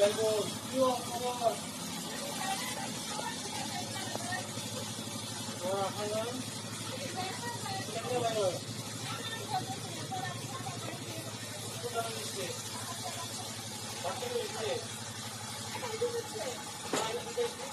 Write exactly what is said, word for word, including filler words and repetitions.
야, 이거, 뛰어, 봐봐. 와, 하연. 땡겨봐요. 또 다른 거 있지? 맞춰도 있지? 아, 이거 근데